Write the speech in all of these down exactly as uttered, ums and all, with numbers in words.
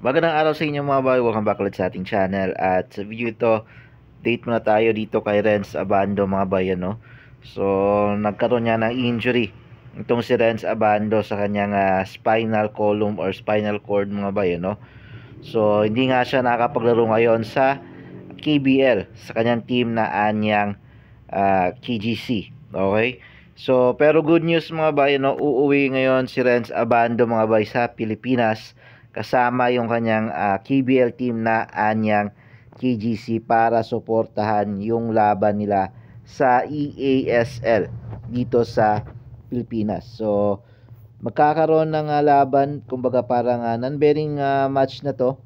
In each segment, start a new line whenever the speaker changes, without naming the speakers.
Magandang araw sa inyo mga boy, welcome back ulit sa ating channel. At sa video ito, date muna tayo dito kay Renz Abando mga boy, ano? So, nagkaroon niya ng injury itong si Renz Abando sa kanyang uh, spinal column or spinal cord mga boy, ano? So, hindi nga siya nakapaglaro ngayon sa K B L, sa kanyang team na Anyang uh, K G C. Okay? So, pero good news mga boy, no? Uuwi ngayon si Renz Abando mga boy sa Pilipinas kasama yung kanyang uh, K B L team na Anyang K G C para suportahan yung laban nila sa E A S L dito sa Pilipinas. So, magkakaroon ng uh, laban, kumbaga parang uh, non-bearing uh, match na to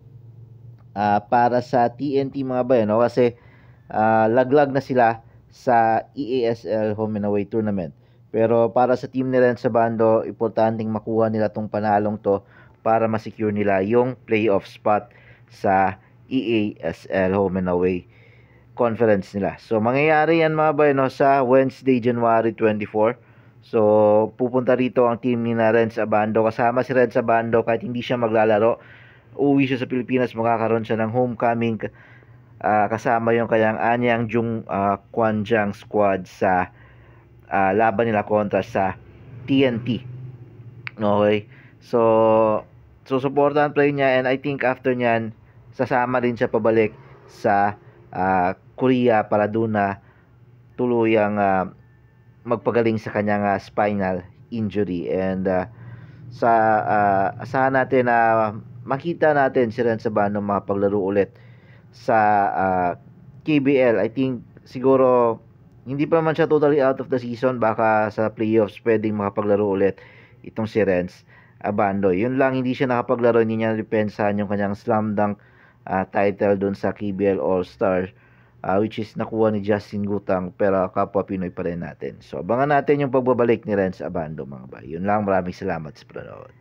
uh, para sa T N T mga bayan, no? Kasi uh, laglag na sila sa E A S L Home and Away Tournament. Pero para sa team nila sa bando, importanteng makuha nila tong panalong to para ma-secure nila yung playoff spot sa E A S L Home and Away conference nila. So mangyayari yan mga boy, no, sa Wednesday, January twenty-fourth. So pupunta rito ang team ni na Renz Abando, kasama si Renz Abando kahit hindi siya maglalaro. Uwi siya sa Pilipinas, makakaroon siya ng homecoming uh, kasama yung kanyang Anyang Jung uh, Kwanjang squad sa uh, laban nila kontra sa T N T. Okay? So susuportahan play niya, and I think after nyan sasama din siya pabalik sa uh, Korea para doon na tuluyang uh, magpagaling sa kanyang uh, spinal injury. And uh, sa uh, asahan natin na uh, makita natin si Renz Abando makapaglaro ulit sa uh, K B L. I think siguro hindi pa naman siya totally out of the season, baka sa playoffs pwedeng makapaglaro ulit itong si Renz Abando. Yun lang, hindi siya nakapaglaro, hindi niya depensahan yung kanyang slam dunk uh, title dun sa K B L All-Star, uh, which is nakuha ni Justin Gutang, pero kapwa Pinoy pa rin natin. So abangan natin yung pagbabalik ni Renz Abando mga bay. Yun lang, maraming salamat sa panonood.